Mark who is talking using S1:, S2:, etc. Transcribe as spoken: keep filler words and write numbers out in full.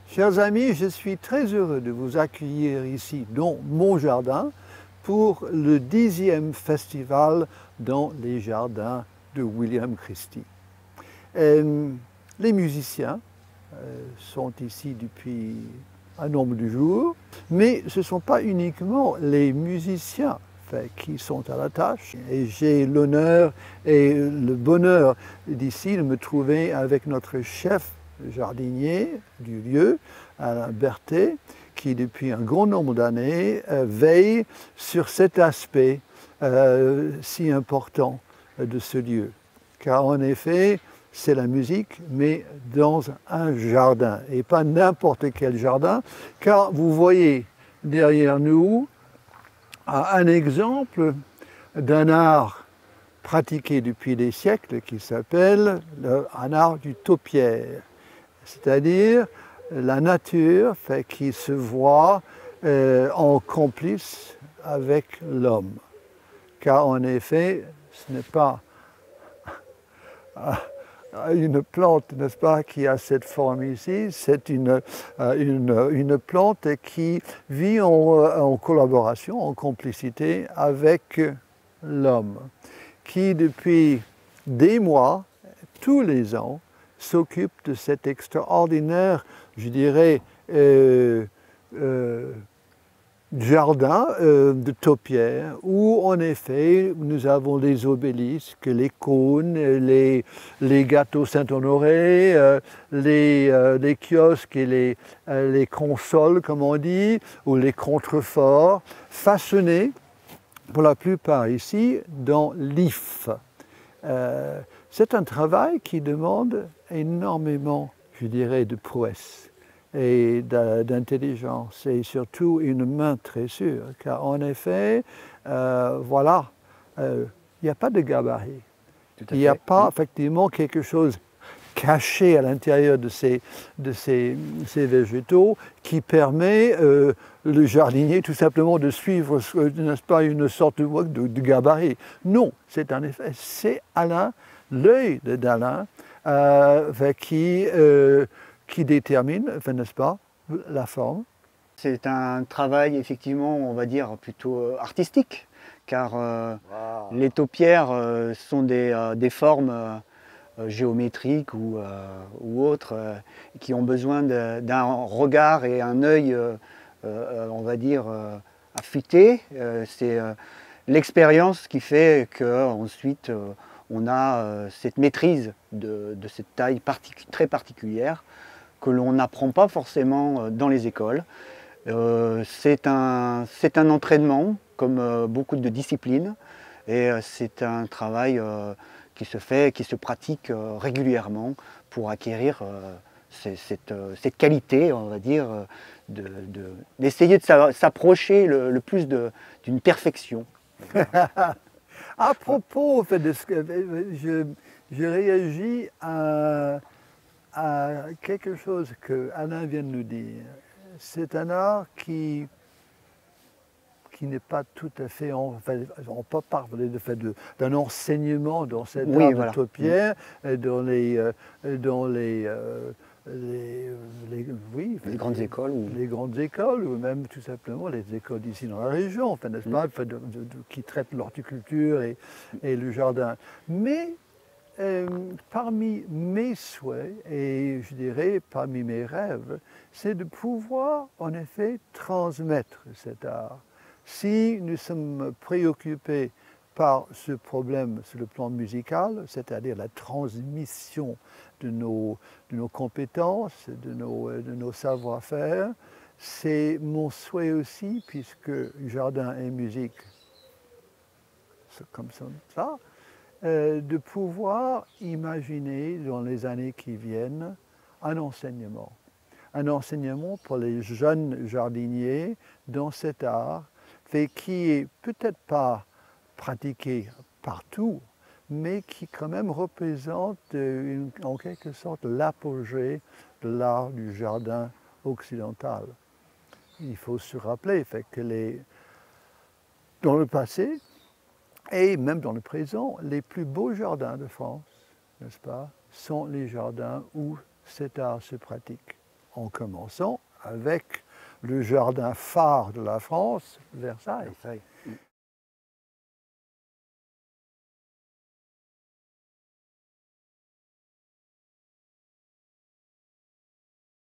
S1: Chers amis, je suis très heureux de vous accueillir ici dans mon jardin pour le dixième festival dans les jardins de William Christie. Euh, les musiciens euh, sont ici depuis un nombre de jours, mais ce ne sont pas uniquement les musiciens fait, qui sont à la tâche. Et j'ai l'honneur et le bonheur d'ici de me trouver avec notre chef jardinier du lieu, Alain Berthet, qui depuis un grand nombre d'années euh, veille sur cet aspect euh, si important de ce lieu. Car en effet, c'est la musique, mais dans un jardin, et pas n'importe quel jardin, car vous voyez derrière nous un exemple d'un art pratiqué depuis des siècles qui s'appelle un art du taupière, c'est-à-dire la nature fait, qui se voit euh, en complice avec l'homme. Car en effet, ce n'est pas une plante, n'est-ce pas, qui a cette forme ici, c'est une, une, une plante qui vit en, en collaboration, en complicité avec l'homme, qui depuis des mois, tous les ans, s'occupe de cet extraordinaire, je dirais, euh, euh, jardin euh, de taupière où en effet nous avons les obélisques, les cônes, les, les gâteaux Saint-Honoré, euh, les, euh, les kiosques et les, euh, les consoles comme on dit, ou les contreforts, façonnés pour la plupart ici dans l'if. Euh, c'est un travail qui demande énormément, je dirais, de prouesse et d'intelligence et surtout une main très sûre, car en effet, euh, voilà, il euh, n'y a pas de gabarit. Il n'y a pas effectivement quelque chose caché à l'intérieur de ces, de ces, ces végétaux qui permet euh, le jardinier tout simplement de suivre, n'est-ce pas, une sorte de, de, de gabarit. Non, c'est en effet, c'est Alain, l'œil d'Alain, euh, qui, euh, qui détermine, enfin, n'est-ce pas, la forme.
S2: C'est un travail effectivement, on va dire, plutôt artistique, car euh, wow. les taupières euh, sont des, euh, des formes euh, géométriques ou, euh, ou autres, euh, qui ont besoin d'un regard et un œil, euh, euh, on va dire, euh, affûté. Euh, C'est euh, l'expérience qui fait qu'ensuite euh, on a euh, cette maîtrise de, de cette taille particu très particulière que l'on n'apprend pas forcément dans les écoles. Euh, c'est un, c'est un entraînement, comme euh, beaucoup de disciplines, et euh, c'est un travail euh, qui se fait, qui se pratique euh, régulièrement pour acquérir euh, cette, euh, cette qualité, on va dire, d'essayer de, de, de s'approcher le, le plus d'une perfection.
S1: À propos, en fait, de ce que je, je réagis à, à quelque chose que Alain vient de nous dire. C'est un art qui, qui n'est pas tout à fait, enfin, on peut parler d'un enseignement dans cette
S2: oui,
S1: art
S2: voilà.
S1: de taupière, dans les, dans les, les, les, oui,
S2: les grandes
S1: les,
S2: écoles. Ou...
S1: Les grandes écoles, ou même tout simplement les écoles d'ici dans la région, enfin, n'est-ce pas, de, de, de, qui traitent l'horticulture et, et le jardin. Mais Euh, parmi mes souhaits, et je dirais parmi mes rêves, c'est de pouvoir en effet transmettre cet art. Si nous sommes préoccupés par ce problème sur le plan musical, c'est-à-dire la transmission de nos, de nos compétences, de nos, de nos savoir-faire, c'est mon souhait aussi, puisque jardin et musique, c'est comme ça, Euh, de pouvoir imaginer dans les années qui viennent un enseignement. Un enseignement pour les jeunes jardiniers dans cet art, fait qui est peut-être pas pratiqué partout, mais qui quand même représente une, en quelque sorte l'apogée de l'art du jardin occidental. Il faut se rappeler fait, que les, dans le passé, et même dans le présent, les plus beaux jardins de France, n'est-ce pas, sont les jardins où cet art se pratique. en commençant avec le jardin phare de la France, Versailles.
S2: Versailles.